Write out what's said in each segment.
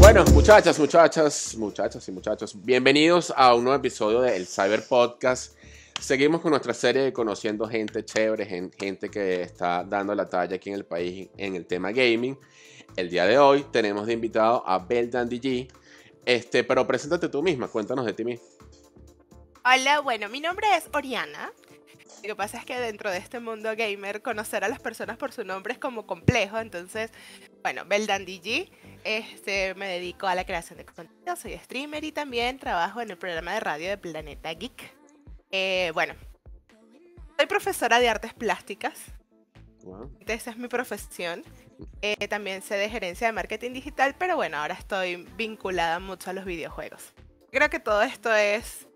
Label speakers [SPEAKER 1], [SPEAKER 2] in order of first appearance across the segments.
[SPEAKER 1] Bueno, muchachas y muchachos, bienvenidos a un nuevo episodio del Cyber Podcast. Seguimos con nuestra serie de conociendo gente chévere, gente que está dando la talla aquí en el país en el tema gaming. El día de hoy tenemos de invitado a Beldandy G. Pero preséntate tú misma, cuéntanos de ti misma.
[SPEAKER 2] Hola, bueno, mi nombre es Oriana. Lo que pasa es que dentro de este mundo gamer, conocer a las personas por su nombre es como complejo. Entonces, bueno, Beldandy G. Me dedico a la creación de contenido, soy streamer y también trabajo en el programa de radio de Planeta Geek. Bueno, soy profesora de artes plásticas.
[SPEAKER 1] Wow.
[SPEAKER 2] Esa es mi profesión. También sé de gerencia de marketing digital, pero bueno, ahora estoy vinculada mucho a los videojuegos. Creo que todo esto es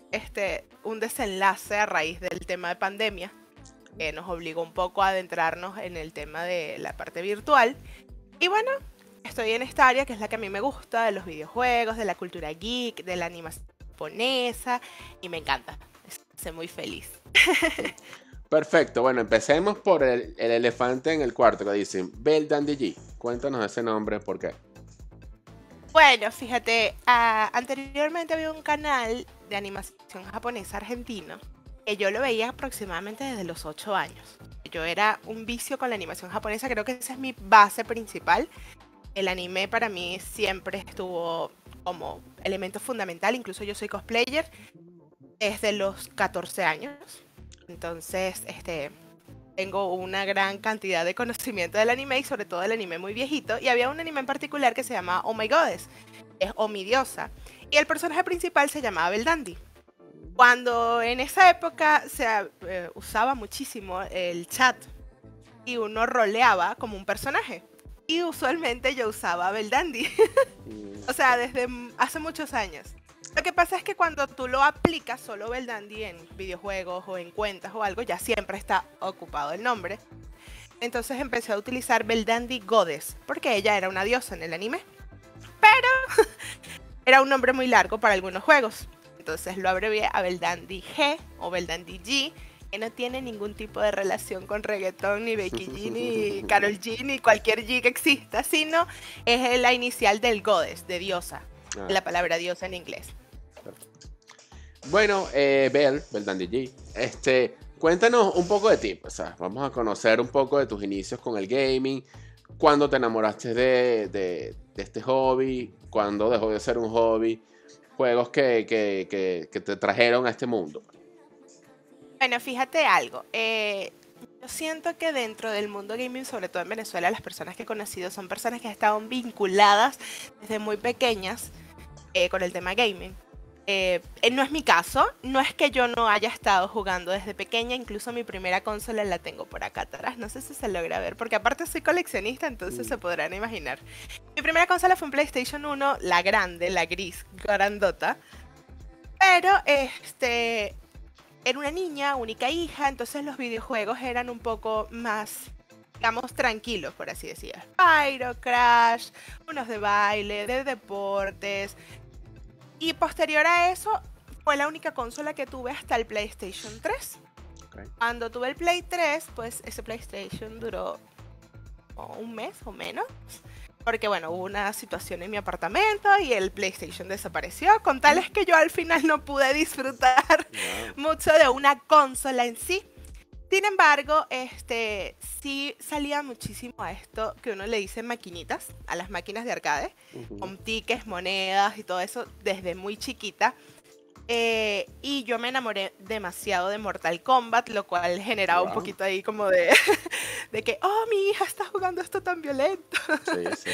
[SPEAKER 2] un desenlace a raíz del tema de pandemia, que nos obligó un poco a adentrarnos en el tema de la parte virtual. Y bueno, estoy en esta área que es la que a mí me gusta, de los videojuegos, de la cultura geek, de la animación japonesa, y me encanta. Estoy muy feliz.
[SPEAKER 1] Perfecto, bueno, empecemos por el elefante en el cuarto que dicen Beldandy G. Cuéntanos ese nombre, ¿por qué?
[SPEAKER 2] Bueno, fíjate, anteriormente había un canal de animación japonesa argentino que yo lo veía aproximadamente desde los 8 años. Yo era un vicio con la animación japonesa, creo que esa es mi base principal. El anime para mí siempre estuvo como elemento fundamental, incluso yo soy cosplayer desde los 14 años. Entonces, tengo una gran cantidad de conocimiento del anime y sobre todo del anime muy viejito. Y había un anime en particular que se llama Oh My Goddess, es Oh Mi Diosa. Y el personaje principal se llamaba Beldandy. Cuando en esa época se usaba muchísimo el chat y uno roleaba como un personaje. Y usualmente yo usaba Beldandy. O sea, desde hace muchos años. Lo que pasa es que cuando tú lo aplicas solo Beldandy en videojuegos o en cuentas o algo, ya siempre está ocupado el nombre. Entonces empecé a utilizar Beldandy Goddess, porque ella era una diosa en el anime. Pero era un nombre muy largo para algunos juegos. Entonces lo abrevié a Beldandy G o Beldandy G, que no tiene ningún tipo de relación con reggaetón, ni Becky G, ni Karol G, ni cualquier G que exista, sino es la inicial del Goddess, de diosa, la palabra diosa en inglés.
[SPEAKER 1] Bueno, Beldandy G, cuéntanos un poco de ti, pues, vamos a conocer un poco de tus inicios con el gaming, cuándo te enamoraste de este hobby, cuándo dejó de ser un hobby, juegos que te trajeron a este mundo.
[SPEAKER 2] Bueno, fíjate algo, yo siento que dentro del mundo gaming, sobre todo en Venezuela, las personas que he conocido son personas que estaban vinculadas desde muy pequeñas con el tema gaming. No es mi caso, no es que yo no haya estado jugando desde pequeña, incluso mi primera consola la tengo por acá atrás, no sé si se logra ver, porque aparte soy coleccionista, entonces se podrán imaginar. Mi primera consola fue un PlayStation 1, la grande, la gris, grandota, pero era una niña, única hija, entonces los videojuegos eran un poco más, digamos, tranquilos, por así decirlo. Spyro, Crash, unos de baile, de deportes. Y posterior a eso, fue la única consola que tuve hasta el PlayStation 3.
[SPEAKER 1] Okay.
[SPEAKER 2] Cuando tuve el Play 3, pues ese PlayStation duró un mes o menos. Porque bueno, hubo una situación en mi apartamento y el PlayStation desapareció. Con tales que yo al final no pude disfrutar mucho de una consola en sí. Sin embargo, sí salía muchísimo a esto que uno le dice maquinitas, a las máquinas de arcade, con tickets, monedas y todo eso desde muy chiquita. Y yo me enamoré demasiado de Mortal Kombat, lo cual generaba un poquito ahí como de que, oh, mi hija está jugando esto tan violento.
[SPEAKER 1] Sí.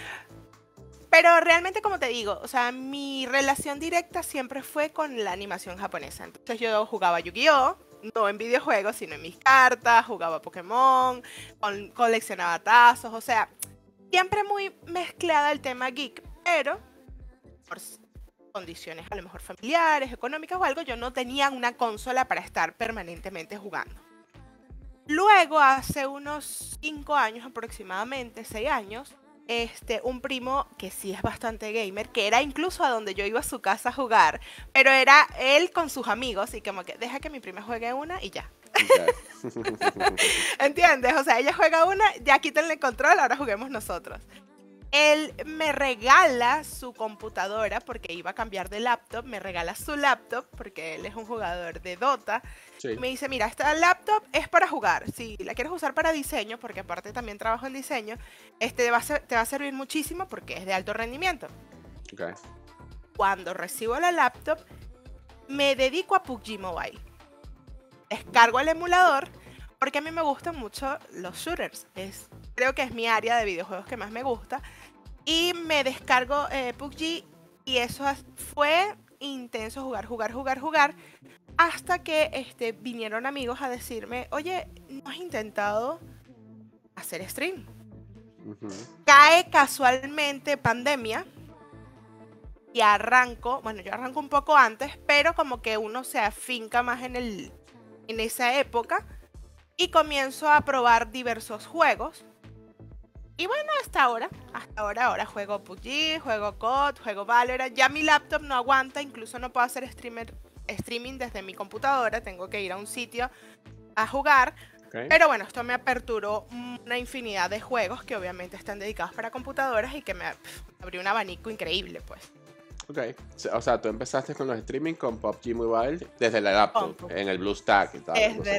[SPEAKER 2] Pero realmente, como te digo, o sea, mi relación directa siempre fue con la animación japonesa. Entonces yo jugaba Yu-Gi-Oh!, no en videojuegos, sino en mis cartas, jugaba Pokémon, coleccionaba tazos, o sea, siempre muy mezclada el tema geek, pero por condiciones a lo mejor familiares, económicas o algo, yo no tenía una consola para estar permanentemente jugando. Luego, hace unos 5 años aproximadamente, 6 años, un primo que sí es bastante gamer, que era incluso a donde yo iba a su casa a jugar, pero era él con sus amigos y como que deja que mi prima juegue una y ya. Okay. ¿Entiendes? O sea, ella juega una, ya quítenle el control, ahora juguemos nosotros. Él me regala su computadora porque iba a cambiar de laptop, me regala su laptop porque él es un jugador de Dota.
[SPEAKER 1] Sí.
[SPEAKER 2] Me dice, mira, esta laptop es para jugar. Si la quieres usar para diseño, porque aparte también trabajo en diseño, te va a servir muchísimo porque es de alto rendimiento.
[SPEAKER 1] Okay.
[SPEAKER 2] Cuando recibo la laptop, me dedico a PUBG Mobile. Descargo el emulador porque a mí me gustan mucho los shooters. Creo que es mi área de videojuegos que más me gusta. Y me descargo PUBG y eso fue intenso, jugar. Hasta que vinieron amigos a decirme, oye, ¿no has intentado hacer stream? Cae casualmente pandemia y yo arranco un poco antes, pero como que uno se afinca más en esa época y comienzo a probar diversos juegos. Y bueno, hasta ahora juego PUBG, juego COD, juego Valorant. Ya mi laptop no aguanta, incluso no puedo hacer streaming desde mi computadora, tengo que ir a un sitio a jugar.
[SPEAKER 1] Okay.
[SPEAKER 2] Pero bueno, esto me aperturó una infinidad de juegos que obviamente están dedicados para computadoras y que me abrió un abanico increíble, pues.
[SPEAKER 1] Ok, o sea, tú empezaste con los streaming con PUBG Mobile desde la laptop, en el BlueStack y tal.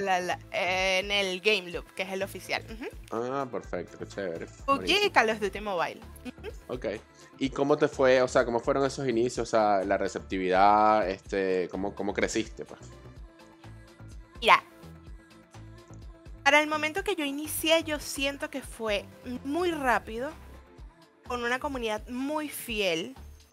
[SPEAKER 2] En el Game Loop, que es el oficial.
[SPEAKER 1] Ah, perfecto, qué chévere.
[SPEAKER 2] PUBG y Call of Duty Mobile.
[SPEAKER 1] Ok, ¿y cómo te fue, o sea, cómo fueron esos inicios, o sea, la receptividad, cómo creciste, pues?
[SPEAKER 2] Mira, para el momento que yo inicié, yo siento que fue muy rápido, con una comunidad muy fiel.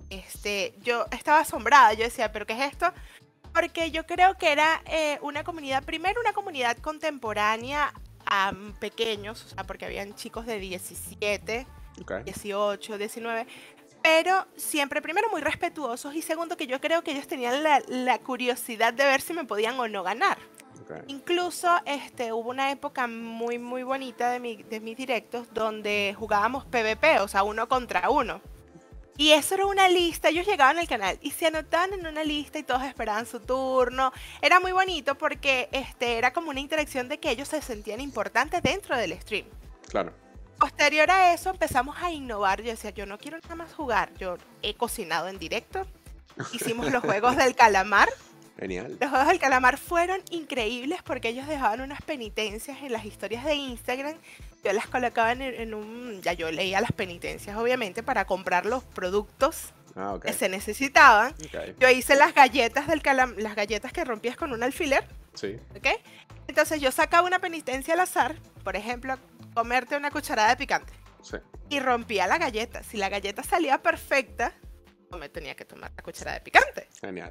[SPEAKER 2] Yo estaba asombrada, yo decía, ¿pero qué es esto? Porque yo creo que era una comunidad contemporánea a pequeños, o sea, porque habían chicos de 17, okay, 18, 19, pero siempre, primero, muy respetuosos y segundo, que yo creo que ellos tenían la curiosidad de ver si me podían o no ganar. Okay. Incluso hubo una época muy, muy bonita de mis directos donde jugábamos PvP, o sea, 1 contra 1. Y eso era una lista, ellos llegaban al canal y se anotaban en una lista y todos esperaban su turno. Era muy bonito porque era como una interacción de que ellos se sentían importantes dentro del stream.
[SPEAKER 1] Claro.
[SPEAKER 2] Posterior a eso empezamos a innovar. Yo decía, yo no quiero nada más jugar, yo he cocinado en directo. Hicimos los juegos del calamar.
[SPEAKER 1] Genial.
[SPEAKER 2] Los juegos del calamar fueron increíbles porque ellos dejaban unas penitencias en las historias de Instagram. Yo las colocaba ya yo leía las penitencias, obviamente, para comprar los productos que se necesitaban. Okay. Yo hice las galletas las galletas que rompías con un alfiler.
[SPEAKER 1] Sí.
[SPEAKER 2] ¿Okay? Entonces yo sacaba una penitencia al azar, por ejemplo, comerte una cucharada de picante.
[SPEAKER 1] Sí.
[SPEAKER 2] Y rompía la galleta. Si la galleta salía perfecta, no me tenía que tomar la cucharada de picante.
[SPEAKER 1] Genial.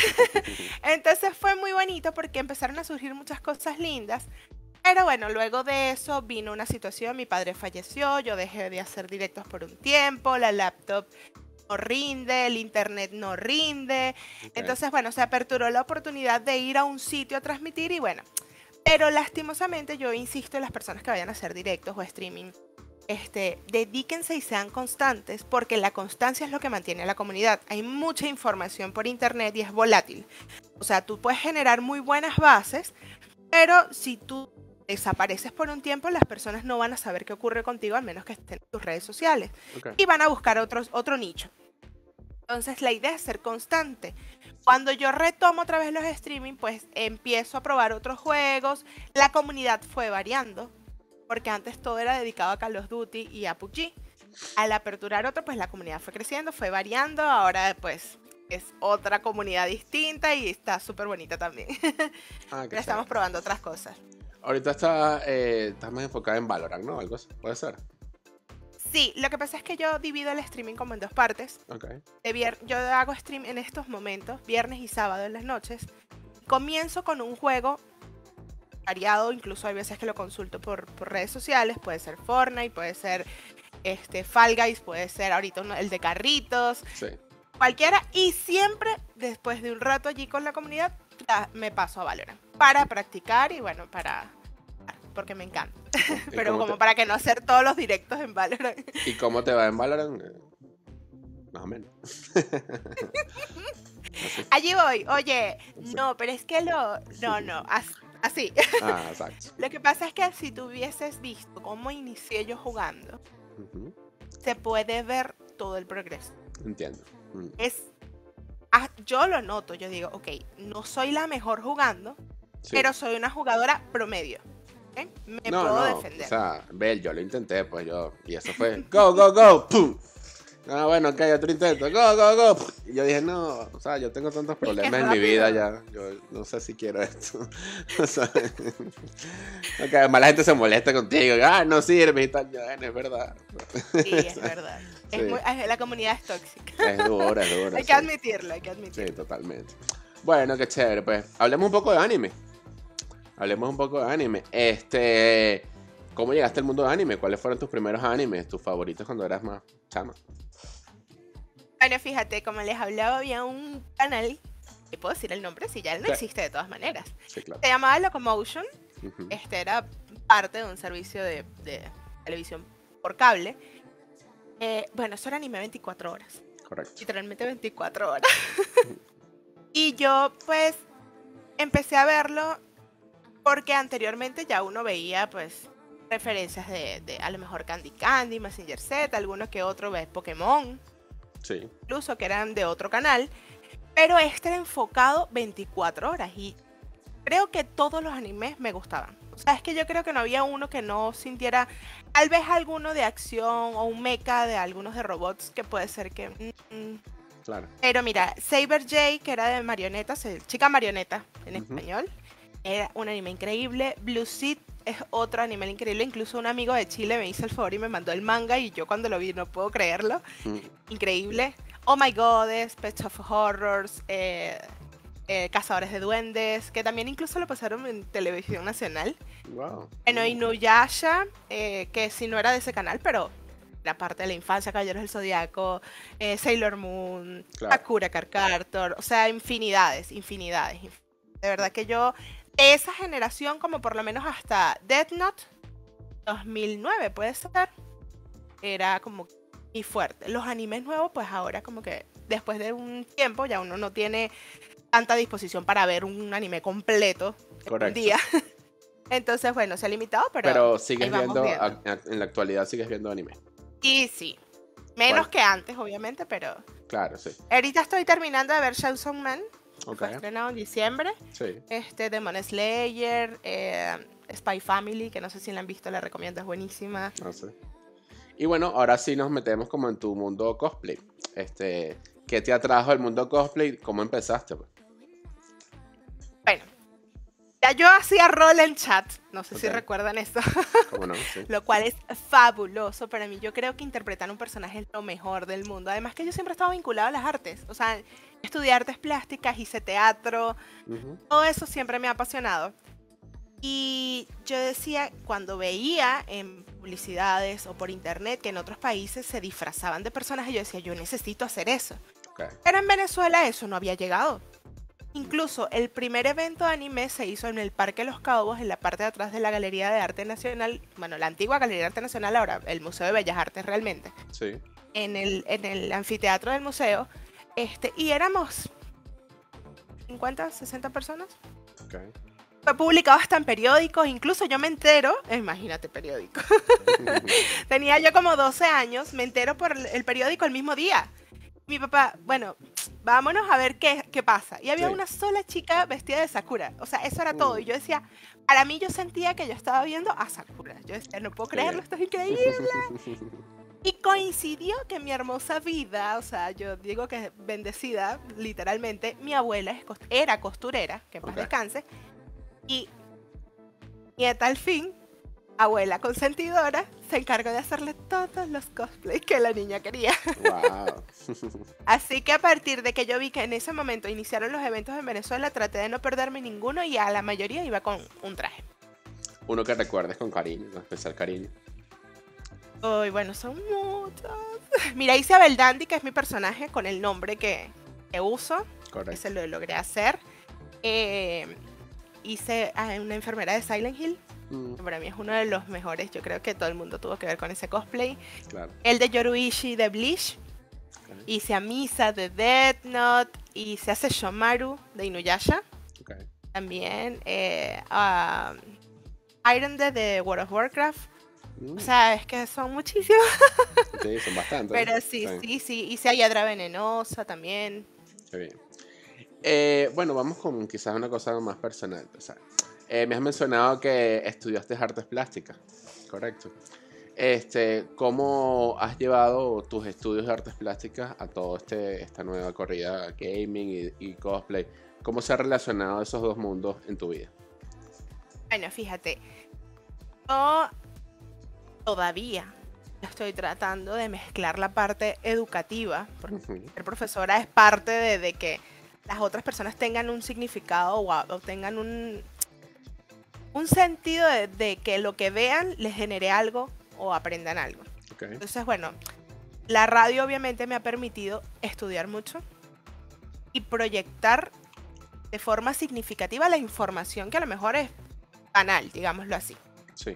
[SPEAKER 2] Entonces fue muy bonito porque empezaron a surgir muchas cosas lindas. Pero bueno, luego de eso vino una situación, mi padre falleció, yo dejé de hacer directos por un tiempo, la laptop no rinde, el internet no rinde. Okay. Entonces, bueno, se aperturó la oportunidad de ir a un sitio a transmitir y bueno, pero lastimosamente yo insisto en las personas que vayan a hacer directos o streaming, dedíquense y sean constantes porque la constancia es lo que mantiene a la comunidad. Hay mucha información por internet y es volátil. O sea, tú puedes generar muy buenas bases, pero si tú desapareces por un tiempo, las personas no van a saber qué ocurre contigo, al menos que estén en tus redes sociales. Okay. Y van a buscar otro nicho. Entonces, la idea es ser constante. Cuando yo retomo otra vez los streaming, pues empiezo a probar otros juegos. La comunidad fue variando, porque antes todo era dedicado a Call of Duty y a PUBG. Al aperturar otro, pues la comunidad fue creciendo, fue variando. Ahora, pues, es otra comunidad distinta y está súper bonita también. Estamos probando otras cosas.
[SPEAKER 1] Ahorita estás más enfocada en Valorant, ¿no? ¿Algo así? ¿Puede ser?
[SPEAKER 2] Sí, lo que pasa es que yo divido el streaming como en 2 partes.
[SPEAKER 1] Okay.
[SPEAKER 2] Yo hago stream en estos momentos, viernes y sábado en las noches. Comienzo con un juego variado, incluso hay veces que lo consulto por redes sociales. Puede ser Fortnite, puede ser Fall Guys, puede ser ahorita el de carritos.
[SPEAKER 1] Sí.
[SPEAKER 2] Cualquiera. Y siempre, después de un rato allí con la comunidad, me paso a Valorant. Para practicar y bueno, porque me encanta. Pero como para que no hacer todos los directos en Valorant.
[SPEAKER 1] ¿Y cómo te va en Valorant? Más o menos.
[SPEAKER 2] Allí voy. Oye, no, pero es que no, así.
[SPEAKER 1] Ah, exacto.
[SPEAKER 2] Lo que pasa es que si tú hubieses visto cómo inicié yo jugando, se puede ver todo el progreso.
[SPEAKER 1] Entiendo.
[SPEAKER 2] Yo lo noto, yo digo, ok, no soy la mejor jugando,
[SPEAKER 1] Sí.
[SPEAKER 2] pero soy una jugadora promedio. ¿Okay? Me puedo defender.
[SPEAKER 1] O sea, yo lo intenté, pues y eso fue, go, go, go, pum. Ah, bueno, ok, otro intento, go, go, go. Y yo dije, no, o sea, yo tengo tantos problemas en mi vida ya, yo no sé si quiero esto. O sea, okay, además la gente se molesta contigo, no sirve y tal, es verdad.
[SPEAKER 2] Sí, es verdad. Sí. La comunidad es tóxica.
[SPEAKER 1] Es dura.
[SPEAKER 2] Hay que admitirlo, hay que admitirlo.
[SPEAKER 1] Sí, totalmente. Bueno, qué chévere, pues, hablemos un poco de anime. ¿Cómo llegaste al mundo de anime? ¿Cuáles fueron tus primeros animes, tus favoritos cuando eras más chama?
[SPEAKER 2] Bueno, fíjate, como les hablaba, había un canal, ¿le puedo decir el nombre? Si ya no existe de todas maneras.
[SPEAKER 1] Sí, claro.
[SPEAKER 2] Se llamaba Locomotion. Era parte de un servicio de televisión por cable. Bueno, eso era anime 24 horas.
[SPEAKER 1] Correcto.
[SPEAKER 2] Literalmente 24 horas. Y yo, pues, empecé a verlo porque anteriormente ya uno veía, pues, referencias de a lo mejor Candy, Mazinger Z, alguno que otro ve Pokémon.
[SPEAKER 1] Sí.
[SPEAKER 2] Incluso que eran de otro canal. Pero este era enfocado 24 horas y creo que todos los animes me gustaban. O sea, es que yo creo que no había uno que no sintiera, tal vez alguno de acción o un mecha de algunos de robots que puede ser que...
[SPEAKER 1] Claro.
[SPEAKER 2] Pero mira, Saber J, que era de marionetas, chica marioneta en español, era un anime increíble. Blue Seed es otro anime increíble. Incluso un amigo de Chile me hizo el favor y me mandó el manga y yo cuando lo vi no puedo creerlo. Increíble. Oh My Goddess, Pets of Horrors, Cazadores de Duendes, que también incluso lo pasaron en televisión nacional.
[SPEAKER 1] Wow.
[SPEAKER 2] Bueno, Inuyasha, que si no era de ese canal, pero era parte de la infancia, Caballeros del Zodiaco, Sailor Moon,
[SPEAKER 1] claro.
[SPEAKER 2] Sakura Card Captor, o sea, infinidades. De verdad que yo, de esa generación, como por lo menos hasta Death Note, 2009 puede ser, era como muy fuerte. Los animes nuevos, pues ahora como que después de un tiempo ya uno no tiene tanta disposición para ver un anime completo en un día. Entonces, bueno, se ha limitado, pero
[SPEAKER 1] sigues viendo, en la actualidad sigues viendo anime.
[SPEAKER 2] Y sí, menos que antes, obviamente, pero...
[SPEAKER 1] Claro, sí.
[SPEAKER 2] Ahorita estoy terminando de ver Chainsaw Man.
[SPEAKER 1] Okay.
[SPEAKER 2] Fue estrenado en diciembre.
[SPEAKER 1] Sí.
[SPEAKER 2] Demon Slayer, Spy Family, que no sé si la han visto, la recomiendo, es buenísima.
[SPEAKER 1] No sé. Y bueno, ahora sí nos metemos como en tu mundo cosplay. ¿Qué te atrajo al mundo cosplay? ¿Cómo empezaste?
[SPEAKER 2] Bueno, ya yo hacía rol en chat, no sé si recuerdan eso.
[SPEAKER 1] ¿Cómo no? Sí.
[SPEAKER 2] Lo cual es fabuloso para mí. Yo creo que interpretar un personaje es lo mejor del mundo. Además que yo siempre he estado vinculado a las artes. O sea, estudié artes plásticas, hice teatro. Todo eso siempre me ha apasionado. Y yo decía, cuando veía en publicidades o por internet que en otros países se disfrazaban de personajes, yo decía, yo necesito hacer eso.
[SPEAKER 1] Okay.
[SPEAKER 2] Pero en Venezuela eso no había llegado. Incluso el primer evento de anime se hizo en el Parque Los Caobos, en la parte de atrás de la Galería de Arte Nacional, bueno, la antigua Galería de Arte Nacional, ahora el Museo de Bellas Artes realmente.
[SPEAKER 1] Sí.
[SPEAKER 2] En el anfiteatro del museo, y éramos 50, 60 personas.
[SPEAKER 1] Okay.
[SPEAKER 2] Fue publicado hasta en periódicos, incluso yo me entero, imagínate periódico, tenía yo como 12 años, me entero por el periódico el mismo día. Mi papá, bueno, vámonos a ver qué pasa. Y había una sola chica vestida de Sakura. O sea, eso era todo. Y yo decía, para mí yo sentía que yo estaba viendo a Sakura. Yo decía, no puedo creerlo, esto es increíble. Y coincidió que mi hermosa vida, o sea, yo digo que bendecida, literalmente, mi abuela era costurera, que en paz descanse. Y nieta al fin, abuela consentidora, se encargó de hacerle todos los cosplays que la niña quería.
[SPEAKER 1] Wow.
[SPEAKER 2] Así que a partir de que yo vi que en ese momento iniciaron los eventos en Venezuela, traté de no perderme ninguno y a la mayoría iba con un traje.
[SPEAKER 1] Uno que recuerdes con cariño, con especial cariño.
[SPEAKER 2] Uy, bueno, son muchos. Mira, hice a Dandy, que es mi personaje, con el nombre que uso.
[SPEAKER 1] Correcto.
[SPEAKER 2] Ese lo logré hacer. Hice a una enfermera de Silent Hill. Para mí es uno de los mejores. Yo creo que todo el mundo tuvo que ver con ese cosplay.
[SPEAKER 1] Claro.
[SPEAKER 2] El de Yoruishi de Bleach. Okay. Hice a Misa de Death Note. Hice a Sesshomaru de Inuyasha.
[SPEAKER 1] Okay.
[SPEAKER 2] También a Iron de World of Warcraft. O sea, es que son muchísimos.
[SPEAKER 1] Sí, son bastantes.
[SPEAKER 2] Pero sí, sí, sí. Y si hay Hiedra Venenosa también.
[SPEAKER 1] Qué bien. Bueno, vamos con quizás una cosa más personal. O sea, me has mencionado que estudiaste artes plásticas, correcto. ¿Cómo has llevado tus estudios de artes plásticas a toda esta nueva corrida gaming y cosplay? ¿Cómo se han relacionado esos dos mundos en tu vida?
[SPEAKER 2] Bueno, fíjate, yo todavía estoy tratando de mezclar la parte educativa, porque ser profesora es parte de que las otras personas tengan un significado o tengan un sentido de que lo que vean les genere algo o aprendan algo.
[SPEAKER 1] Okay.
[SPEAKER 2] Entonces, bueno, la radio obviamente me ha permitido estudiar mucho y proyectar de forma significativa la información que a lo mejor es banal, digámoslo así.
[SPEAKER 1] Sí.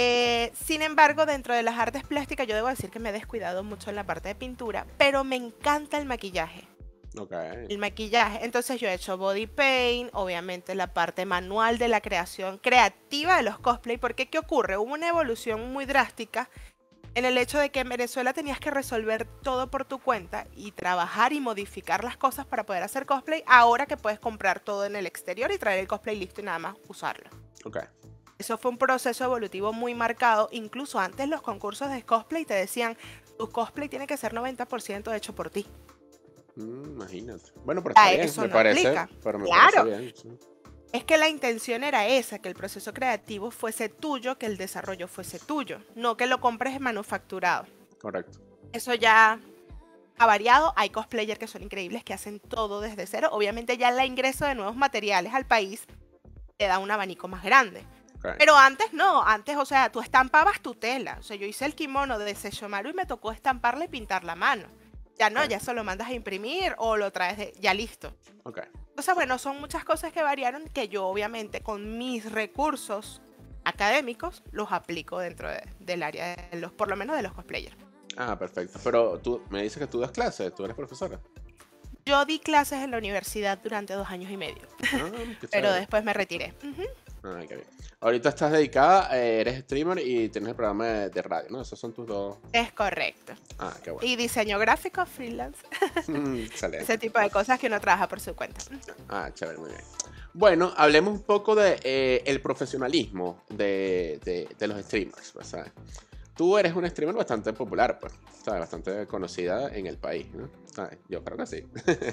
[SPEAKER 2] Sin embargo, dentro de las artes plásticas yo debo decir que me he descuidado mucho en la parte de pintura, pero me encanta el maquillaje.
[SPEAKER 1] Okay.
[SPEAKER 2] El maquillaje, entonces yo he hecho body paint, obviamente la parte manual de la creación creativa de los cosplay, porque ¿qué ocurre? Hubo una evolución muy drástica en el hecho de que en Venezuela tenías que resolver todo por tu cuenta y trabajar y modificar las cosas para poder hacer cosplay, ahora que puedes comprar todo en el exterior y traer el cosplay listo y nada más usarlo.
[SPEAKER 1] Okay.
[SPEAKER 2] Eso fue un proceso evolutivo muy marcado. Incluso antes los concursos de cosplay te decían, tu cosplay tiene que ser 90% hecho por ti.
[SPEAKER 1] Imagínate. Bueno, pero está bien,
[SPEAKER 2] Eso
[SPEAKER 1] me
[SPEAKER 2] no
[SPEAKER 1] parece.
[SPEAKER 2] aplica.
[SPEAKER 1] Pero me
[SPEAKER 2] Claro.
[SPEAKER 1] parece bien. Sí.
[SPEAKER 2] Es que la intención era esa, que el proceso creativo fuese tuyo, que el desarrollo fuese tuyo, no que lo compres manufacturado.
[SPEAKER 1] Correcto.
[SPEAKER 2] Eso ya ha variado. Hay cosplayers que son increíbles, que hacen todo desde cero. Obviamente ya el ingreso de nuevos materiales al país te da un abanico más grande.
[SPEAKER 1] Okay.
[SPEAKER 2] Pero antes no, antes, o sea, tú estampabas tu tela. O sea, yo hice el kimono de Sesshomaru y me tocó estamparle y pintar la mano. Ya no,
[SPEAKER 1] Okay.
[SPEAKER 2] ya solo mandas a imprimir o lo traes ya listo.
[SPEAKER 1] Okay.
[SPEAKER 2] Entonces, bueno, son muchas cosas que variaron que yo obviamente con mis recursos académicos los aplico dentro del área de los, por lo menos de los cosplayers.
[SPEAKER 1] Ah, perfecto. Pero tú me dices que tú das clases, tú eres profesora.
[SPEAKER 2] Yo di clases en la universidad durante 2 años y medio,
[SPEAKER 1] Qué
[SPEAKER 2] pero
[SPEAKER 1] chévere.
[SPEAKER 2] después me retiré.
[SPEAKER 1] Ay, qué bien. Ahorita estás dedicada, eres streamer y tienes el programa de radio, ¿no? Esos son tus dos.
[SPEAKER 2] Es correcto.
[SPEAKER 1] Ah, qué bueno.
[SPEAKER 2] Y diseño gráfico, freelance,
[SPEAKER 1] Excelente.
[SPEAKER 2] ese tipo de cosas que uno trabaja por su cuenta.
[SPEAKER 1] Ah, chévere, muy bien. Bueno, hablemos un poco de el profesionalismo de los streamers, pues, ¿sabes? Tú eres una streamer bastante popular, pues, ¿sabes? Bastante conocida en el país, ¿no? ¿Sabes? Yo creo que sí.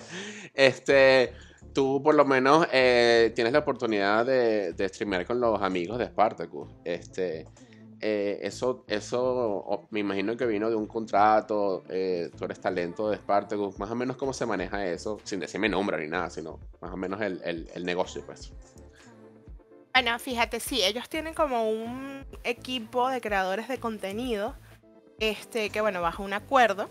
[SPEAKER 1] Tú por lo menos tienes la oportunidad de streamear con los amigos de Spartacus. Eso me imagino que vino de un contrato, tú eres talento de Spartacus, más o menos cómo se maneja eso, sin decirme nombre ni nada, sino más o menos el negocio, pues.
[SPEAKER 2] Bueno, fíjate, sí, ellos tienen como un equipo de creadores de contenido, que bueno, bajo un acuerdo,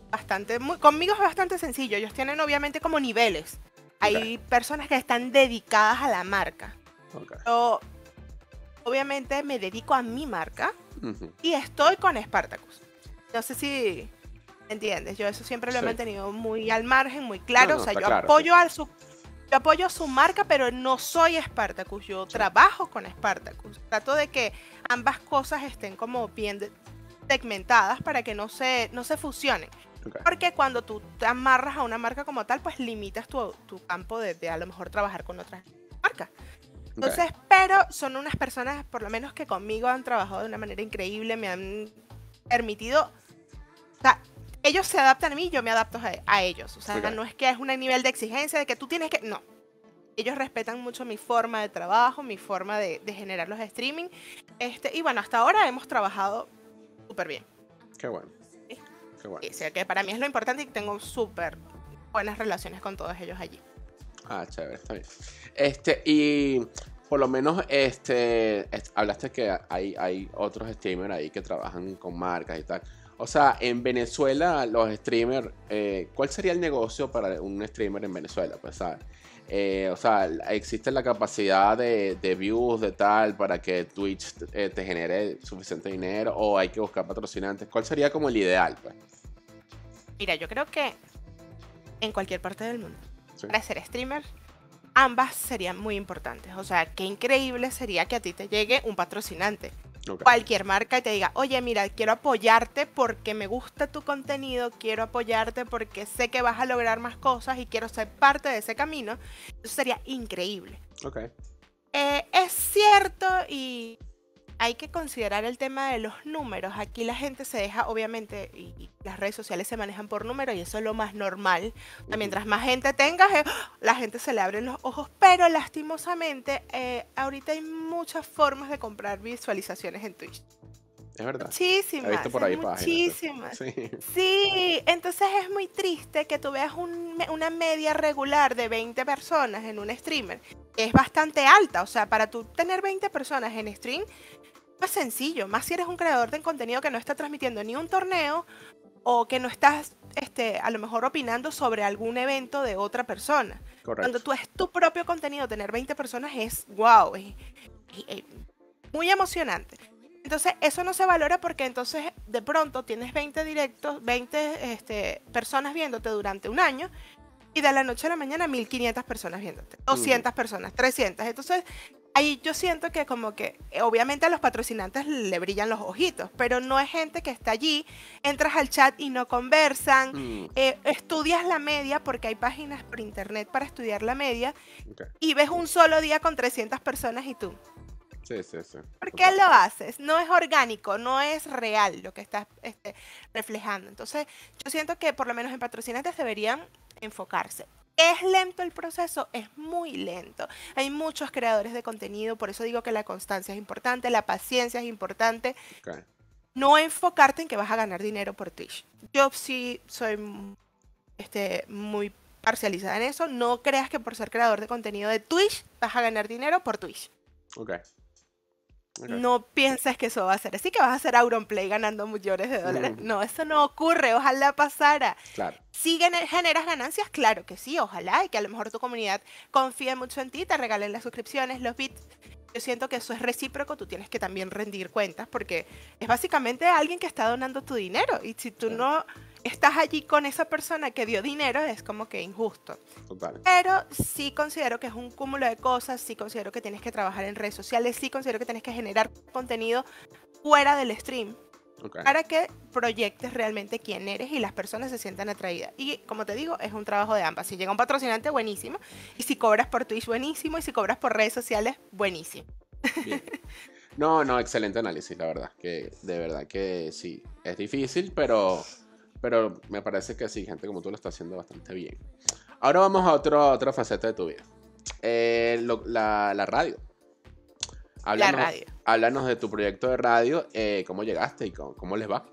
[SPEAKER 2] conmigo es bastante sencillo, ellos tienen obviamente como niveles. Hay personas que están dedicadas a la marca.
[SPEAKER 1] Okay.
[SPEAKER 2] Yo obviamente me dedico a mi marca
[SPEAKER 1] Uh-huh.
[SPEAKER 2] y estoy con Spartacus. No sé si entiendes, yo eso siempre lo he
[SPEAKER 1] Sí.
[SPEAKER 2] mantenido muy al margen, muy claro.
[SPEAKER 1] No,
[SPEAKER 2] O sea,
[SPEAKER 1] está
[SPEAKER 2] yo
[SPEAKER 1] claro,
[SPEAKER 2] apoyo yo apoyo su marca, pero no soy Spartacus. Yo trabajo con Spartacus. Trato de que ambas cosas estén como bien segmentadas para que no se fusionen.
[SPEAKER 1] Okay.
[SPEAKER 2] Porque cuando tú te amarras a una marca como tal, pues limitas tu campo de a lo mejor trabajar con otras marcas. Entonces, pero son unas personas, por lo menos que conmigo han trabajado de una manera increíble, me han permitido, o sea, ellos se adaptan a mí, yo me adapto a ellos. O sea, no es que es un nivel de exigencia de que tú tienes que, no. Ellos respetan mucho mi forma de trabajo, mi forma de generar los streaming. Y bueno, hasta ahora hemos trabajado súper bien.
[SPEAKER 1] Qué bueno. Qué bueno.
[SPEAKER 2] O sea, que para mí es lo importante y tengo súper buenas relaciones con todos ellos allí.
[SPEAKER 1] Ah, chévere, está bien. Y por lo menos, hablaste que hay otros streamers ahí que trabajan con marcas y tal. O sea, en Venezuela, los streamers, ¿cuál sería el negocio para un streamer en Venezuela? Pues, ¿sabes? O sea, ¿existe la capacidad de views, de tal, para que Twitch te genere suficiente dinero? ¿O hay que buscar patrocinantes? ¿Cuál sería como el ideal, pues?
[SPEAKER 2] Mira, yo creo que en cualquier parte del mundo,
[SPEAKER 1] Sí.
[SPEAKER 2] para ser streamer, ambas serían muy importantes. O sea, qué increíble sería que a ti te llegue un patrocinante.
[SPEAKER 1] Ok.
[SPEAKER 2] cualquier marca y te diga, oye, mira, quiero apoyarte porque me gusta tu contenido, quiero apoyarte porque sé que vas a lograr más cosas y quiero ser parte de ese camino, eso sería increíble.
[SPEAKER 1] Ok.
[SPEAKER 2] Es cierto y hay que considerar el tema de los números. Aquí la gente se deja, obviamente, y las redes sociales se manejan por números y eso es lo más normal. O sea, mientras más gente tengas, la gente se le abren los ojos, pero lastimosamente ahorita hay muchas formas de comprar visualizaciones en Twitch.
[SPEAKER 1] Es verdad. He
[SPEAKER 2] Muchísimas,
[SPEAKER 1] visto por
[SPEAKER 2] hay
[SPEAKER 1] ahí páginas.
[SPEAKER 2] muchísimas.
[SPEAKER 1] Sí.
[SPEAKER 2] Sí, entonces es muy triste que tú veas una media regular de 20 personas en un streamer. Es bastante alta, o sea, para tú tener 20 personas en stream, no es sencillo, más si eres un creador de contenido que no está transmitiendo ni un torneo o que no estás a lo mejor opinando sobre algún evento de otra persona.
[SPEAKER 1] Correcto.
[SPEAKER 2] Cuando tú es tu propio contenido, tener 20 personas es wow, es muy emocionante. Entonces, eso no se valora porque entonces de pronto tienes 20 directos, 20 personas viéndote durante un año y de la noche a la mañana 1500 personas viéndote, 200 personas, 300. Entonces, ahí yo siento que como que obviamente a los patrocinantes le brillan los ojitos, pero no es gente que está allí, entras al chat y no conversan, estudias la media porque hay páginas por internet para estudiar la media
[SPEAKER 1] Okay.
[SPEAKER 2] y ves un solo día con 300 personas y tú.
[SPEAKER 1] Sí, sí, sí.
[SPEAKER 2] ¿Por qué lo haces? No es orgánico, no es real lo que estás reflejando. Entonces, yo siento que por lo menos en patrocinantes deberían enfocarse. ¿Es lento el proceso? Es muy lento. Hay muchos creadores de contenido, por eso digo que la constancia es importante, la paciencia es importante.
[SPEAKER 1] Okay.
[SPEAKER 2] No enfocarte en que vas a ganar dinero por Twitch. Yo sí soy muy parcializada en eso. No creas que por ser creador de contenido de Twitch vas a ganar dinero por Twitch.
[SPEAKER 1] Okay. Okay.
[SPEAKER 2] No pienses que eso va a ser así, que vas a hacer Auronplay ganando millones de dólares. No, eso no ocurre, ojalá pasara.
[SPEAKER 1] Claro.
[SPEAKER 2] ¿Sí generas ganancias? Claro que sí, ojalá, y que a lo mejor tu comunidad confíe mucho en ti, te regalen las suscripciones, los bits. Yo siento que eso es recíproco, tú tienes que también rendir cuentas, porque es básicamente alguien que está donando tu dinero, y si tú no estás allí con esa persona que dio dinero, es como que injusto.
[SPEAKER 1] Total.
[SPEAKER 2] Pero sí considero que es un cúmulo de cosas, sí considero que tienes que trabajar en redes sociales, sí considero que tienes que generar contenido fuera del stream para que proyectes realmente quién eres y las personas se sientan atraídas. Y como te digo, es un trabajo de ambas. Si llega un patrocinante, buenísimo. Y si cobras por Twitch, buenísimo. Y si cobras por redes sociales, buenísimo.
[SPEAKER 1] Bien. No, excelente análisis, la verdad. Que de verdad que sí. Es difícil, pero me parece que sí, gente como tú lo está haciendo bastante bien. Ahora vamos a otra faceta de tu vida. La radio. Háblanos de tu proyecto de radio, cómo llegaste y cómo les va.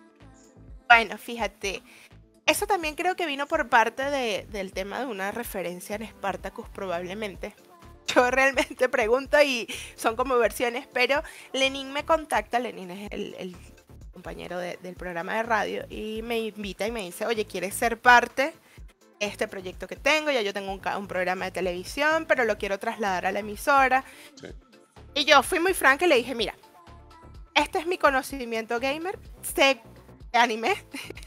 [SPEAKER 2] Bueno, fíjate, eso también creo que vino por parte del tema de una referencia en Spartacus probablemente. Yo realmente pregunto y son como versiones, pero Lenin me contacta, Lenin es el compañero del programa de radio, y me invita y me dice, oye, ¿quieres ser parte de este proyecto que tengo? Ya yo tengo un programa de televisión, pero lo quiero trasladar a la emisora. Sí. Y yo fui muy franca y le dije, mira, este es mi conocimiento gamer, sé de anime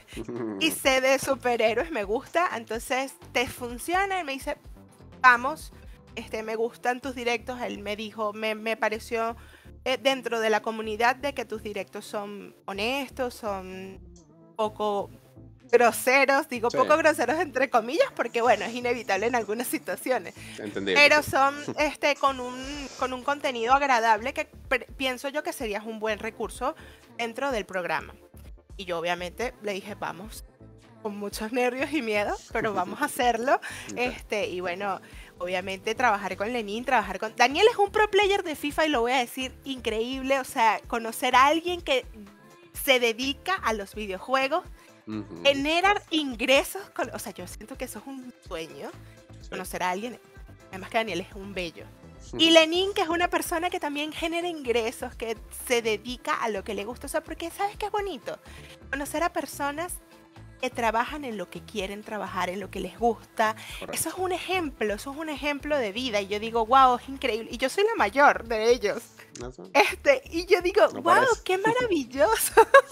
[SPEAKER 2] y sé de superhéroes, me gusta, entonces, ¿te funciona? Y me dice, vamos, me gustan tus directos. Él me dijo, me pareció dentro de la comunidad de que tus directos son honestos, son poco groseros, digo sí. Poco groseros entre comillas, porque bueno, es inevitable en algunas situaciones.
[SPEAKER 1] Entendible.
[SPEAKER 2] Pero son con un contenido agradable que pienso yo que sería un buen recurso dentro del programa. Y yo obviamente le dije, vamos, con muchos nervios y miedo, pero vamos a hacerlo. Okay. Y bueno, obviamente trabajar con Lenin, trabajar con... Daniel es un pro player de FIFA y lo voy a decir increíble, o sea, conocer a alguien que se dedica a los videojuegos, generar ingresos, o sea, yo siento que eso es un sueño, sí. Conocer a alguien, además que Daniel es un bello. Y Lenin, que es una persona que también genera ingresos, que se dedica a lo que le gusta, o sea, porque ¿sabes qué es bonito? Conocer a personas que trabajan en lo que quieren trabajar, en lo que les gusta. Correcto. Eso es un ejemplo de vida. Y yo digo, wow, es increíble. Y yo soy la mayor de ellos. ¿No? Y yo digo, no wow, parece. Qué maravilloso.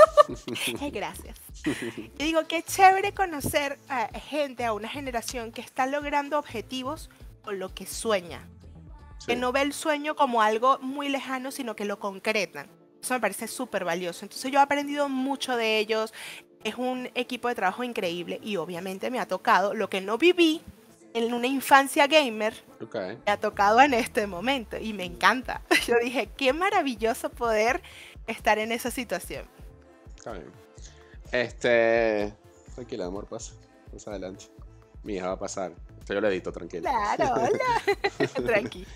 [SPEAKER 2] Gracias. Yo digo, qué chévere conocer a gente, a una generación que está logrando objetivos con lo que sueña. Sí. Que no ve el sueño como algo muy lejano, sino que lo concretan. O Eso me parece súper valioso. Entonces yo he aprendido mucho de ellos. Es un equipo de trabajo increíble y obviamente me ha tocado lo que no viví en una infancia gamer,
[SPEAKER 1] Okay.
[SPEAKER 2] me ha tocado en este momento y me encanta. Yo dije, qué maravilloso poder estar en esa situación.
[SPEAKER 1] Está bien. Tranquila, amor, pasa. Pasa adelante. Mi hija va a pasar. Esto yo lo edito, tranquila.
[SPEAKER 2] Claro, hola. Tranqui.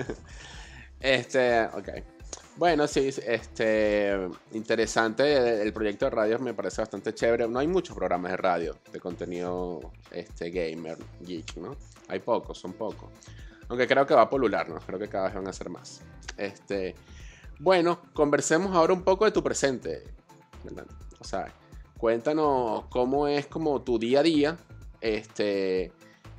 [SPEAKER 1] Ok. Bueno, sí, interesante el proyecto de radio, me parece bastante chévere. No hay muchos programas de radio de contenido gamer, geek, ¿no? Hay pocos, son pocos. Aunque creo que va a pulular, ¿no? Creo que cada vez van a ser más. Bueno, conversemos ahora un poco de tu presente, ¿verdad? O sea, cuéntanos cómo es como tu día a día, en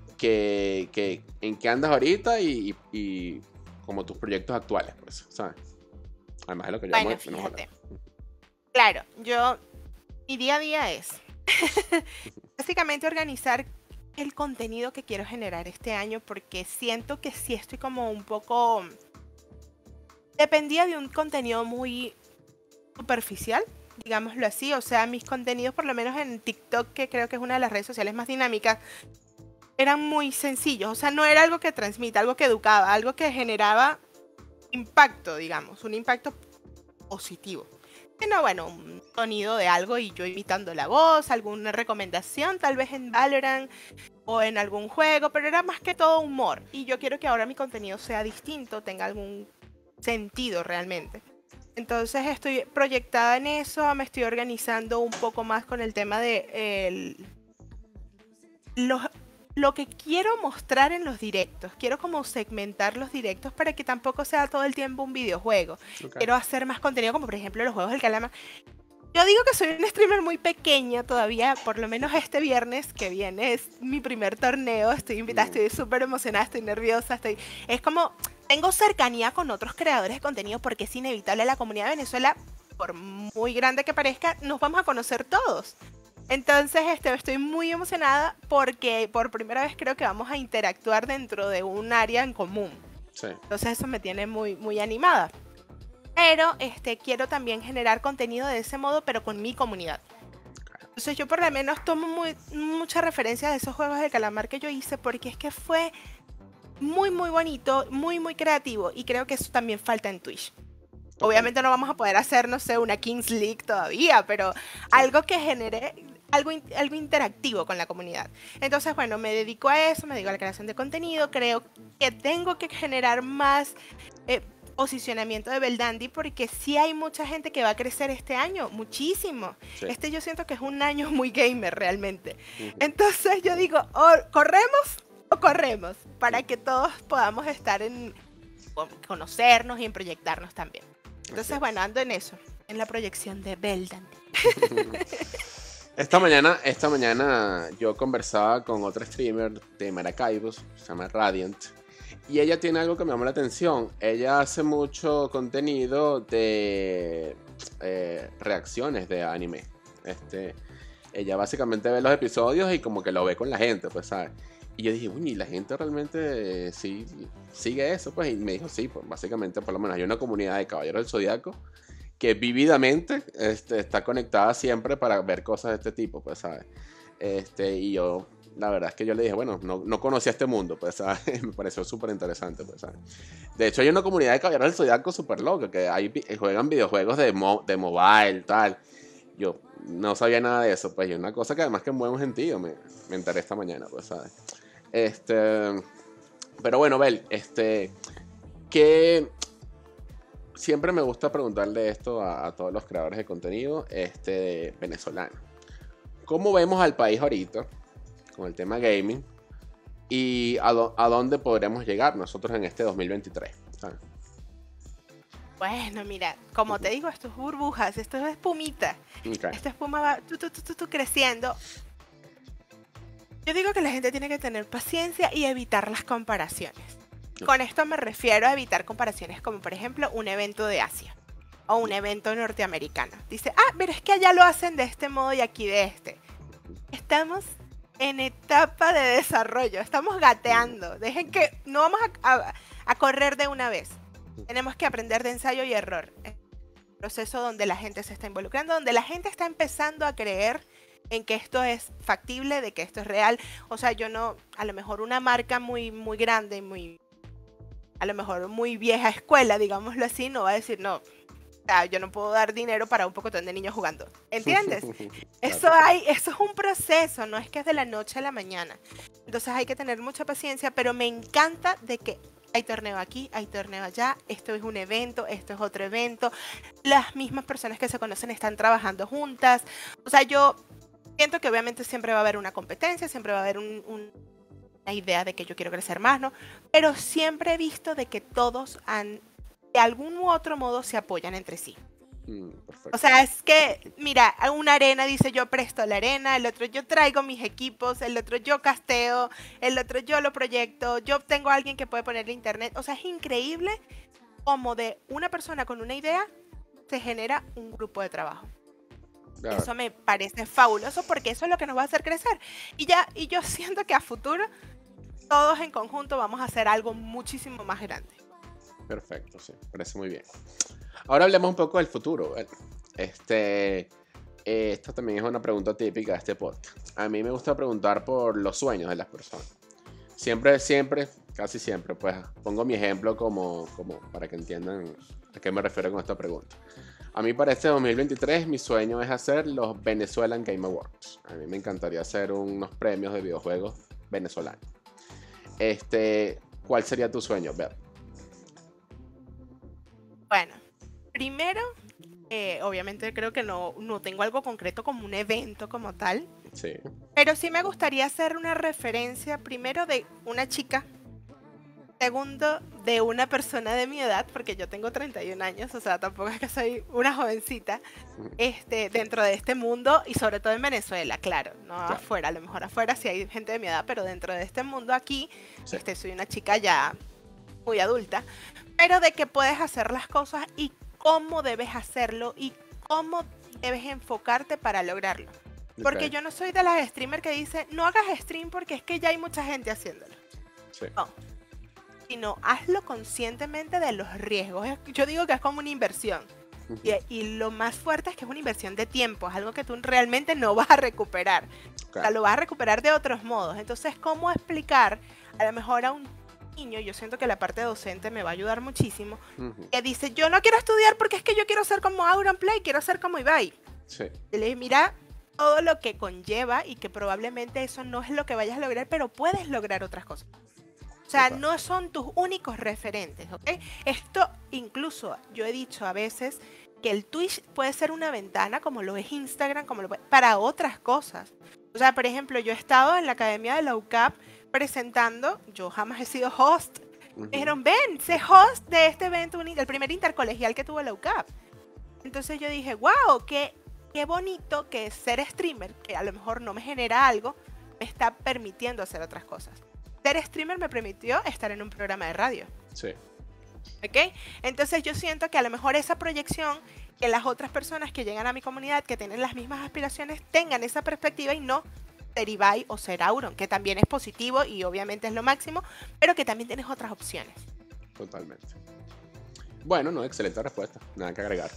[SPEAKER 1] qué andas ahorita y como tus proyectos actuales, pues, ¿sabes? Además de lo que
[SPEAKER 2] Bueno,
[SPEAKER 1] hemos hablado.
[SPEAKER 2] fíjate. Claro, mi día a día es básicamente organizar el contenido que quiero generar este año porque siento que sí estoy como un poco... Dependía de un contenido muy superficial, digámoslo así. O sea, mis contenidos, por lo menos en TikTok, que creo que es una de las redes sociales más dinámicas, eran muy sencillos. O sea, no era algo que transmita, algo que educaba, algo que generaba impacto, digamos, un impacto positivo. Sino, bueno, un sonido de algo y yo imitando la voz, alguna recomendación, tal vez en Valorant o en algún juego, pero era más que todo humor. Y yo quiero que ahora mi contenido sea distinto, tenga algún sentido realmente. Entonces estoy proyectada en eso, me estoy organizando un poco más con el tema de lo que quiero mostrar en los directos. Quiero como segmentar los directos para que tampoco sea todo el tiempo un videojuego. Okay. Quiero hacer más contenido como por ejemplo los juegos del calamar. Yo digo que soy una streamer muy pequeña todavía, por lo menos este viernes que viene es mi primer torneo, estoy invitada, estoy súper emocionada, estoy nerviosa, es como, tengo cercanía con otros creadores de contenido porque es inevitable, la comunidad de Venezuela, por muy grande que parezca, nos vamos a conocer todos. Entonces estoy muy emocionada porque por primera vez creo que vamos a interactuar dentro de un área en común. Sí. Entonces eso me tiene muy, muy animada. Pero quiero también generar contenido de ese modo, pero con mi comunidad. Entonces yo por lo menos tomo mucha referencia de esos juegos de calamar que yo hice porque es que fue muy, muy bonito, muy, muy creativo. Y creo que eso también falta en Twitch. Okay. Obviamente no vamos a poder hacer, no sé, una Kings League todavía, pero sí, algo que genere algo interactivo con la comunidad. Entonces, bueno, me dedico a eso, me dedico a la creación de contenido. Creo que tengo que generar más posicionamiento de Belldandy porque sí hay mucha gente que va a crecer este año, muchísimo. Sí. Yo siento que es un año muy gamer realmente. Entonces yo digo, ¿corremos o corremos? Para que todos podamos estar conocernos y en proyectarnos también. Entonces, bueno, ando en eso, en la proyección de Belldandy.
[SPEAKER 1] Esta mañana yo conversaba con otra streamer de Maracaibo, se llama Radiant, y ella tiene algo que me llamó la atención. Ella hace mucho contenido de reacciones de anime. Ella básicamente ve los episodios y como que lo ve con la gente, pues, ¿sabes? Y yo dije, uy, la gente realmente sí sigue eso, pues, y me dijo, sí, pues, básicamente, por lo menos hay una comunidad de Caballeros del Zodiaco que vividamente está conectada siempre para ver cosas de este tipo, pues, ¿sabes? Y yo, la verdad es que yo le dije, bueno, no conocía este mundo, pues, ¿sabes? Me pareció súper interesante, pues, ¿sabes? De hecho, hay una comunidad de Caballeros del Zodiaco súper loca, que juegan videojuegos de mobile, tal. Yo no sabía nada de eso, pues, y una cosa que además que en buen sentido me enteré esta mañana, pues, ¿sabes? Pero bueno, Bel, que siempre me gusta preguntarle esto a todos los creadores de contenido venezolanos. ¿Cómo vemos al país ahorita con el tema gaming? ¿Y a dónde podremos llegar nosotros en este 2023? ¿Sabes?
[SPEAKER 2] Bueno, mira, como te digo, esto es burbujas, esto es espumita. Okay. Esta espuma va creciendo. Yo digo que la gente tiene que tener paciencia y evitar las comparaciones. Con esto me refiero a evitar comparaciones como, por ejemplo, un evento de Asia o un evento norteamericano. Dice, pero es que allá lo hacen de este modo y aquí de este. Estamos en etapa de desarrollo, estamos gateando. Dejen que no vamos a correr de una vez. Tenemos que aprender de ensayo y error. proceso donde la gente se está involucrando, donde la gente está empezando a creer en que esto es factible, de que esto es real. O sea, yo no, a lo mejor una marca muy, muy grande, a lo mejor muy vieja escuela, digámoslo así, no va a decir, no, o sea, yo no puedo dar dinero para un pocotón de niños jugando. ¿Entiendes? Eso es un proceso, no es que es de la noche a la mañana. Entonces hay que tener mucha paciencia, pero me encanta de que hay torneo aquí, hay torneo allá, esto es un evento, esto es otro evento, las mismas personas que se conocen están trabajando juntas. O sea, yo siento que obviamente siempre va a haber una competencia, siempre va a haber una idea de que yo quiero crecer más, ¿no? Pero siempre he visto de que todos de algún u otro modo se apoyan entre sí. O sea, es que, mira, una arena dice yo presto la arena, el otro yo traigo mis equipos, el otro yo casteo, el otro yo lo proyecto, yo tengo a alguien que puede ponerle internet. O sea, es increíble como de una persona con una idea se genera un grupo de trabajo. Claro. Eso me parece fabuloso porque eso es lo que nos va a hacer crecer. Y yo siento que a futuro todos en conjunto vamos a hacer algo muchísimo más grande.
[SPEAKER 1] Perfecto, sí, parece muy bien. Ahora hablemos un poco del futuro. Bueno, esta también es una pregunta típica de este podcast. A mí me gusta preguntar por los sueños de las personas. Siempre, casi siempre, pues pongo mi ejemplo como para que entiendan a qué me refiero con esta pregunta. A mí para este 2023 mi sueño es hacer los Venezuelan Game Awards. A mí me encantaría hacer unos premios de videojuegos venezolanos. ¿Cuál sería tu sueño, Beth?
[SPEAKER 2] Bueno, primero, obviamente creo que no tengo algo concreto como un evento como tal.
[SPEAKER 1] Sí.
[SPEAKER 2] Pero sí me gustaría hacer una referencia, primero de una chica, segundo de una persona de mi edad, porque yo tengo 31 años, o sea, tampoco es que soy una jovencita, dentro de este mundo y sobre todo en Venezuela, claro, no claro. Afuera, a lo mejor afuera sí hay gente de mi edad, pero dentro de este mundo aquí, sí. Soy una chica ya muy adulta, pero de que puedes hacer las cosas y cómo debes hacerlo y cómo debes enfocarte para lograrlo. Porque okay. Yo no soy de las streamers que dicen, no hagas stream porque es que ya hay mucha gente haciéndolo. Sí. No. Sino hazlo conscientemente de los riesgos. Yo digo que es como una inversión. Y lo más fuerte es que es una inversión de tiempo. Es algo que tú realmente no vas a recuperar. Okay. O sea, lo vas a recuperar de otros modos. Entonces, ¿cómo explicar a lo mejor a un niño? Yo siento que la parte docente me va a ayudar muchísimo. Que dice, yo no quiero estudiar porque es que yo quiero ser como Auronplay, quiero ser como Ibai. Sí. Y le digo, mira todo lo que conlleva y que probablemente eso no es lo que vayas a lograr, pero puedes lograr otras cosas. O sea, no son tus únicos referentes, ¿ok? Esto incluso, yo he dicho a veces que el Twitch puede ser una ventana, como lo es Instagram, para otras cosas. O sea, por ejemplo, yo he estado en la Academia de la UCAP presentando, yo jamás he sido host. Me dijeron, ven, sé host de este evento, el primer intercolegial que tuvo la UCAP. Entonces yo dije, wow, qué bonito que ser streamer, que a lo mejor no me genera algo, me está permitiendo hacer otras cosas. Ser streamer me permitió estar en un programa de radio. Sí. ¿Ok? Entonces yo siento que a lo mejor esa proyección, que las otras personas que llegan a mi comunidad, que tienen las mismas aspiraciones, tengan esa perspectiva y no ser Ibai o ser Auron, que también es positivo y obviamente es lo máximo, pero que también tienes otras opciones.
[SPEAKER 1] Totalmente. Bueno, no, excelente respuesta. Nada que agregar.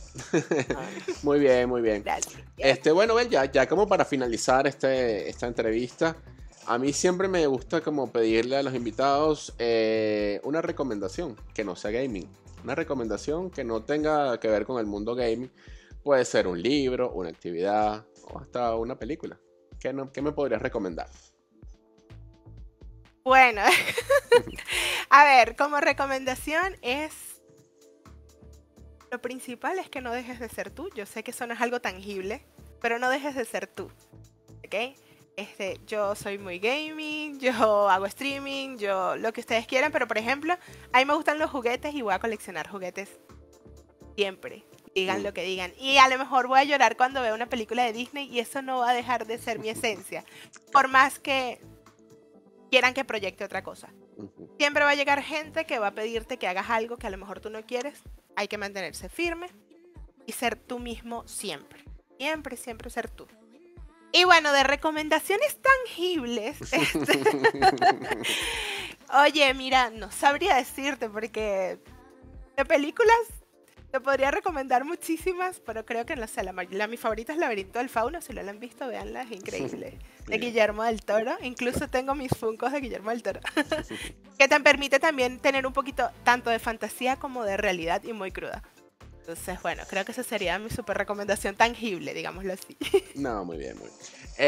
[SPEAKER 1] Muy bien, muy bien. Gracias. Bueno, Bel, ya como para finalizar esta entrevista, a mí siempre me gusta como pedirle a los invitados una recomendación que no sea gaming. Una recomendación que no tenga que ver con el mundo gaming. Puede ser un libro, una actividad o hasta una película. ¿Qué me podrías recomendar?
[SPEAKER 2] Bueno, a ver, como recomendación es... Lo principal es que no dejes de ser tú. Yo sé que eso no es algo tangible, pero no dejes de ser tú, ¿ok? Yo soy muy gaming, yo hago streaming, yo lo que ustedes quieran, pero por ejemplo, a mí me gustan los juguetes y voy a coleccionar juguetes siempre, digan lo que digan. Y a lo mejor voy a llorar cuando veo una película de Disney y eso no va a dejar de ser mi esencia, por más que quieran que proyecte otra cosa. Siempre va a llegar gente que va a pedirte que hagas algo que a lo mejor tú no quieres. Hay que mantenerse firme y ser tú mismo siempre. Siempre, siempre ser tú. Y bueno, de recomendaciones tangibles. Oye, mira, no sabría decirte porque de películas Te podría recomendar muchísimas, pero creo que no sé, mi favorita es Laberinto del Fauno, si no la han visto, véanla, es increíble. De
[SPEAKER 1] Bien.
[SPEAKER 2] Guillermo del Toro, incluso tengo mis Funkos de Guillermo del Toro. Que te permite también tener un poquito tanto de fantasía como de realidad y muy cruda. Entonces, bueno, creo que esa sería mi super recomendación tangible, digámoslo así.
[SPEAKER 1] No, muy bien, muy bien.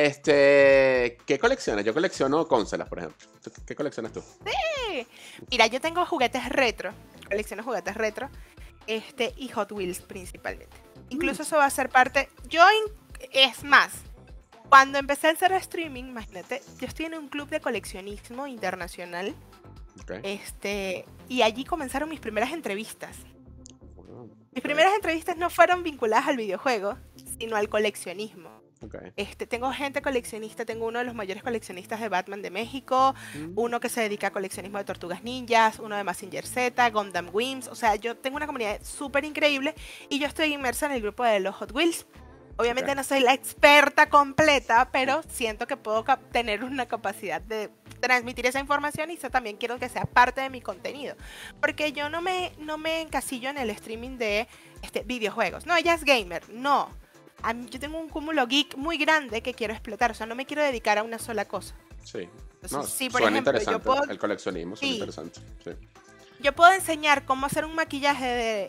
[SPEAKER 1] ¿Qué coleccionas? Yo colecciono consolas, por ejemplo. ¿Qué coleccionas tú?
[SPEAKER 2] Mira, yo tengo juguetes retro, colecciono juguetes retro, y Hot Wheels principalmente. Incluso eso va a ser parte. Es más, cuando empecé a hacer streaming, imagínate, yo estoy en un club de coleccionismo internacional.
[SPEAKER 1] Okay.
[SPEAKER 2] Y allí comenzaron mis primeras entrevistas.
[SPEAKER 1] Wow,
[SPEAKER 2] Mis
[SPEAKER 1] ok,
[SPEAKER 2] primeras entrevistas no fueron vinculadas al videojuego, sino al coleccionismo.
[SPEAKER 1] ok.
[SPEAKER 2] Tengo gente coleccionista, tengo uno de los mayores coleccionistas de Batman de México,
[SPEAKER 1] Mm,
[SPEAKER 2] uno que se dedica a coleccionismo de Tortugas Ninjas, uno de Mazinger Z, Gundam Wings, o sea, yo tengo una comunidad súper increíble y yo estoy inmersa en el grupo de los Hot Wheels. Obviamente
[SPEAKER 1] ok.
[SPEAKER 2] no soy la experta completa, pero siento que puedo tener una capacidad de transmitir esa información y eso también quiero que sea parte de mi contenido. Porque yo no me encasillo en el streaming de videojuegos. No, ella es gamer, no. Yo tengo un cúmulo geek muy grande que quiero explotar, o sea, no me quiero dedicar a una sola cosa.
[SPEAKER 1] Sí.
[SPEAKER 2] Entonces,
[SPEAKER 1] No,
[SPEAKER 2] sí, por
[SPEAKER 1] suena
[SPEAKER 2] ejemplo,
[SPEAKER 1] interesante. El coleccionismo suena
[SPEAKER 2] sí,
[SPEAKER 1] interesante. Sí.
[SPEAKER 2] yo puedo enseñar cómo hacer un maquillaje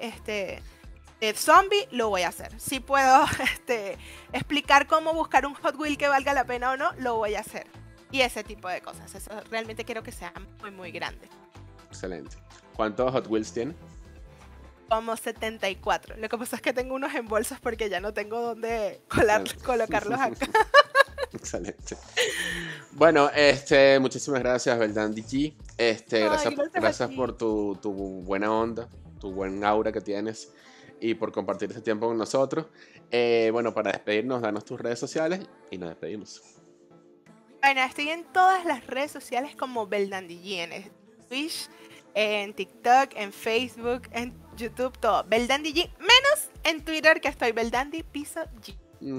[SPEAKER 2] de zombie, lo voy a hacer. Si puedo explicar cómo buscar un Hot Wheel que valga la pena o no, lo voy a hacer. Y ese tipo de cosas. Eso realmente quiero que sea muy, muy grande.
[SPEAKER 1] Excelente. ¿Cuántos Hot Wheels tiene?
[SPEAKER 2] Como 74. Lo que pasa es que tengo unos en bolsas porque ya no tengo dónde colocarlos acá.
[SPEAKER 1] Excelente. Bueno, muchísimas gracias, Beldandy G.
[SPEAKER 2] Ay, gracias a
[SPEAKER 1] Gracias
[SPEAKER 2] ti.
[SPEAKER 1] por tu buena onda, tu buen aura que tienes y por compartir este tiempo con nosotros. Bueno, para despedirnos, danos tus redes sociales y nos despedimos.
[SPEAKER 2] Bueno, estoy en todas las redes sociales como Beldandy en Twitch, en TikTok, en Facebook, en YouTube, todo. Beldandy G, menos en Twitter que estoy Beldandy Piso G.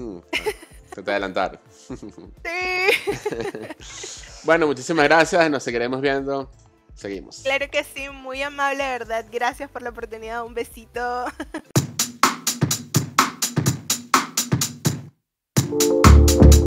[SPEAKER 1] Te adelantaron.
[SPEAKER 2] Sí.
[SPEAKER 1] Bueno, muchísimas gracias, nos seguiremos viendo. Seguimos.
[SPEAKER 2] Claro que sí, muy amable, de verdad. Gracias por la oportunidad. Un besito.